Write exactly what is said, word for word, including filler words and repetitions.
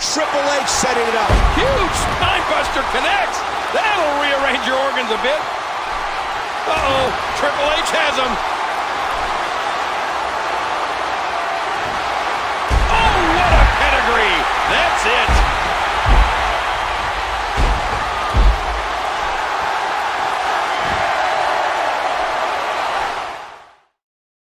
Triple H setting it up. Huge spinebuster connects. That'll rearrange your organs a bit. Uh-oh, Triple H has him.